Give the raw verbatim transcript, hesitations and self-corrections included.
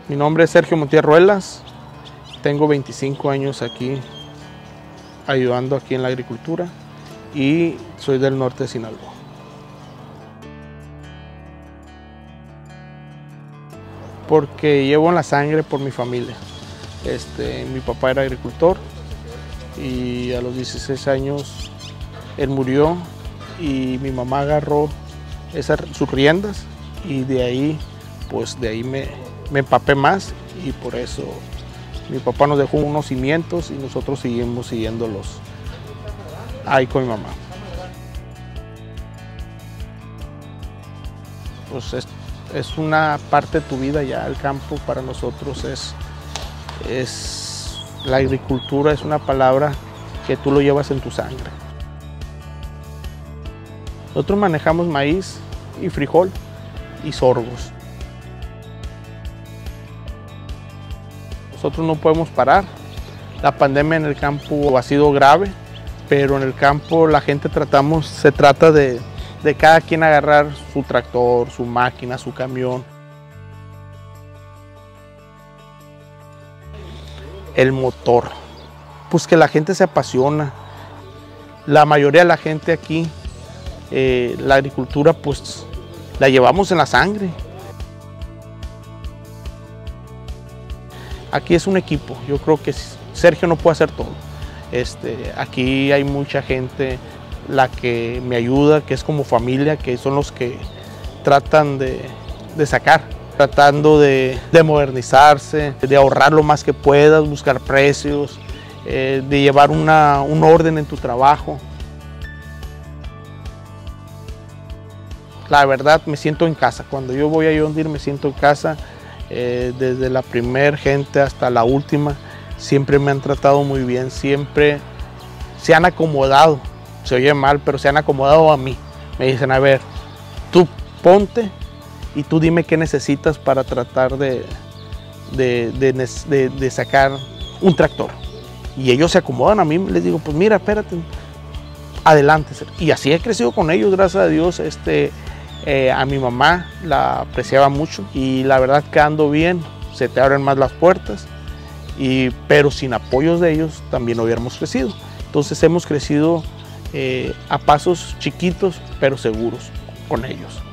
Mi nombre es Sergio Montiel Ruelas, tengo veinticinco años aquí ayudando aquí en la agricultura y soy del norte de Sinaloa. Porque llevo en la sangre por mi familia. Este, mi papá era agricultor y a los dieciséis años él murió y mi mamá agarró esas, sus riendas y de ahí, pues de ahí me, me empapé más y por eso mi papá nos dejó unos cimientos y nosotros seguimos siguiéndolos ahí con mi mamá. Pues es, es una parte de tu vida ya, el campo para nosotros es, es, la agricultura es una palabra que tú lo llevas en tu sangre. Nosotros manejamos maíz y frijol y sorgos. Nosotros no podemos parar. La pandemia en el campo ha sido grave, pero en el campo la gente tratamos, se trata de, de cada quien agarrar su tractor, su máquina, su camión. El motor, pues que la gente se apasiona. La mayoría de la gente aquí, eh, la agricultura pues la llevamos en la sangre. Aquí es un equipo, yo creo que Sergio no puede hacer todo. Este, aquí hay mucha gente la que me ayuda, que es como familia, que son los que tratan de, de sacar, tratando de, de modernizarse, de ahorrar lo más que puedas, buscar precios, eh, de llevar una, un orden en tu trabajo. La verdad me siento en casa, cuando yo voy a John Deere me siento en casa. Eh, desde la primer gente hasta la última, siempre me han tratado muy bien, siempre se han acomodado, se oye mal, pero se han acomodado a mí. Me dicen, a ver, tú ponte y tú dime qué necesitas para tratar de, de, de, de, de sacar un tractor. Y ellos se acomodan a mí, les digo, pues mira, espérate, adelante. Y así he crecido con ellos, gracias a Dios. Este, Eh, a mi mamá la apreciaba mucho y la verdad que ando bien, se te abren más las puertas, y, pero sin apoyos de ellos también no hubiéramos crecido. Entonces hemos crecido eh, a pasos chiquitos pero seguros con ellos.